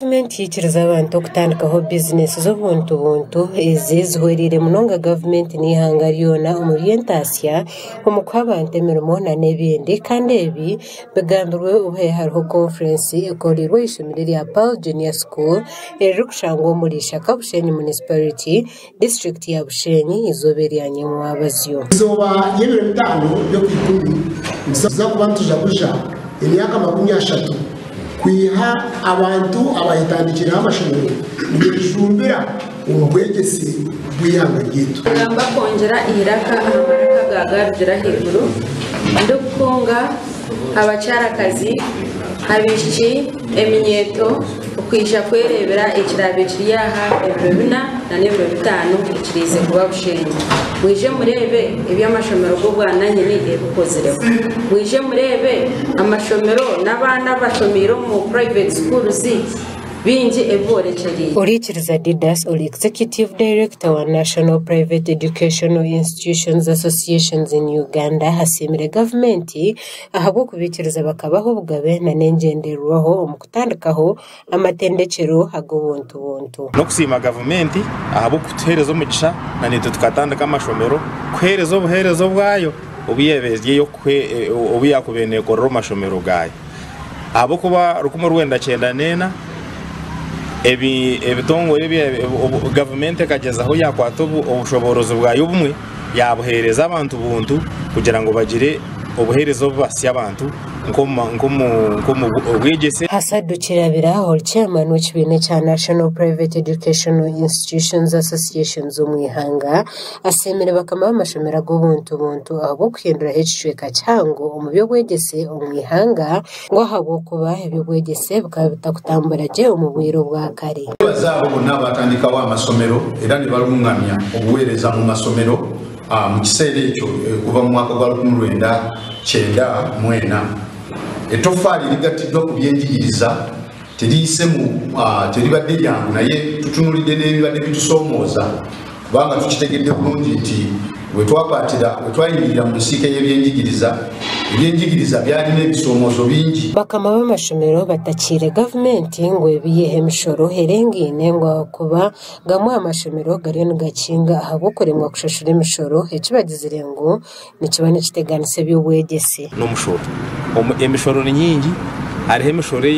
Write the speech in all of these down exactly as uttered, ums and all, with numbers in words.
Government yikiriza abantu okutandikaho business z'obuntu buntu ezi zihwerire munonga government n'ihanga ryona omu by'entaasya omu kuha abantu emirimo na n'ebindi kandi ebi bigambirwe ubuhe hariho conference ekorirwe ishomero rya Pearl Junior School eriri kushangwa muri Shaka Bushenyi Municipality District ya Bushenyi izobera ya Nyamwabazyo izoba y'ibiro bitanu byo kwikumi musaza kubantu jabuja imyaka makumi ashatu kwiha abantu abayitandikira amashomero ngijumbira ubwegesi bw'ihanga gitu ngamba kongera iraka amaraka gagarira hejuru ndukunga abacarakazi abishiki eminyeto ukwisha kwerebera ekirabe kiriyaha ebibina na nebiro bitanu ekirize kuba Bushenyi mwije murebe eby'amashomero go bwananye ni ebukozereko mwije murebe amashomero n'abana bashomero mu private schools bingi evorekeri Orikiriza Didas or Executive Director wa National Private Educational Institutions Associations in Uganda hasimire government ahabo kubikiriza bakabaho bugabe na nengenderwaho omukutandikaho amatendekero hago buntu buntu no kusima government ahabo kuterezo mugisha na nito tukatandika amashomero kwerezo buherezo bwayo ubiyebezye yo kwe ubiyakubene korro mashomero gayo ahabo kuba rukumo rwenda cyenda nena ebi ebitongo ebi government kagezaho yakwata obushoborozo bwayo bumwe yabuhereza abantu buntu kugira ngo bagire obuherezo basi abantu nkomo nkomo nkomo obwegese Hasadu Kirabira chairman w'ikibine cya National Private Educational Institutions Associations umwihanga asemere bakama amashomera go buntu buntu ahabo kwindura hecicweka cyango umubyo bwegese umwihanga ngo habo kuba ibyo bwegese bakabitakutambura je umubwiro bwa kare bazabo n'abatandika wa masomero era ni barumwamya obuwereza mu masomero mu kiseera ekyo kuva mu mwaka gwa lukumi lwenda kyenda mwena etofali ligatiddwa ku byenjigiriza teriyise mu teribadde lyangu naye tutunulidde n'ebibadde bitusomooza kubanga tukitegedde bulungi nti wetwakwatira wetwayingirira mu nsiike y'ebyenjigiriza ebyenjigiriza byalina ebisomoozo bingi bakama b'amashomero batakire government ngo ebiyehe emishoro herengine ngo kuba gamwe amashomero gariyo nigakinga ahabo kuremwa kushashura emishoro ekibagizire ngo nikibane kiteganise by'obwegese n'umushoro emishoro ni nyingi hariho emishoro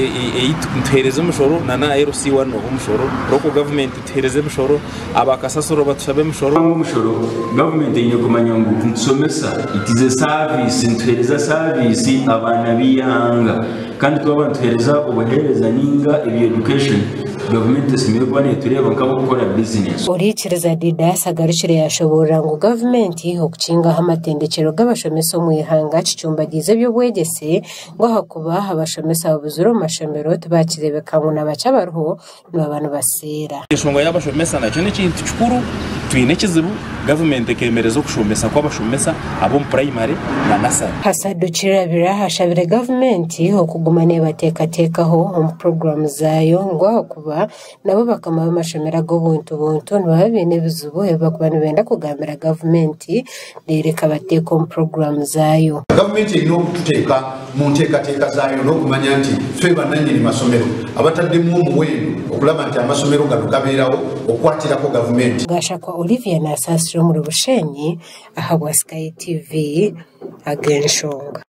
eyituhereza emishoro na na R C one umushoro roko government itereze emishoro abakasasoro batushabe emishoro umushoro government ine kumanya ngo nsomesa itize service ntuhereza service abana biyanga kandi twaba ntuhereza ubuhereza ninga ibi education government simire kwane tureba nkabo gukora business Orikiriza Didas agarukire yashobora ngo government okukinga amatendekero g'abashomesa mu ihanga cicumbagize byo bwegese ngo hakuba abashomesa buzuro mashomero tubakirebeka ngo nabacabaruho n'abantu basera ishongo y'abashomesa nacyo ni kintu cyukuru twine kizibu government kemereza okushomesa kw'abashomesa abo mu primary na nursery Hasadu Kirabira hashabire government okugumane batekatekaho mu program zayo ngo kuba nabo bakama b'amashomera go buntu buntu nababine bizubo bakubana benda kugambira government dereka bateko mu program zayo government ino kuteka mu nteekateeka zayo n'okumanya nti ffe bannannyini masomero abataddemu omuwendo okulaba nti amasomero gano gabeerawo okwatirako government Gashakwa Olivia na Sasiro mu Bushenyi ahabwa Sky T V agenshonga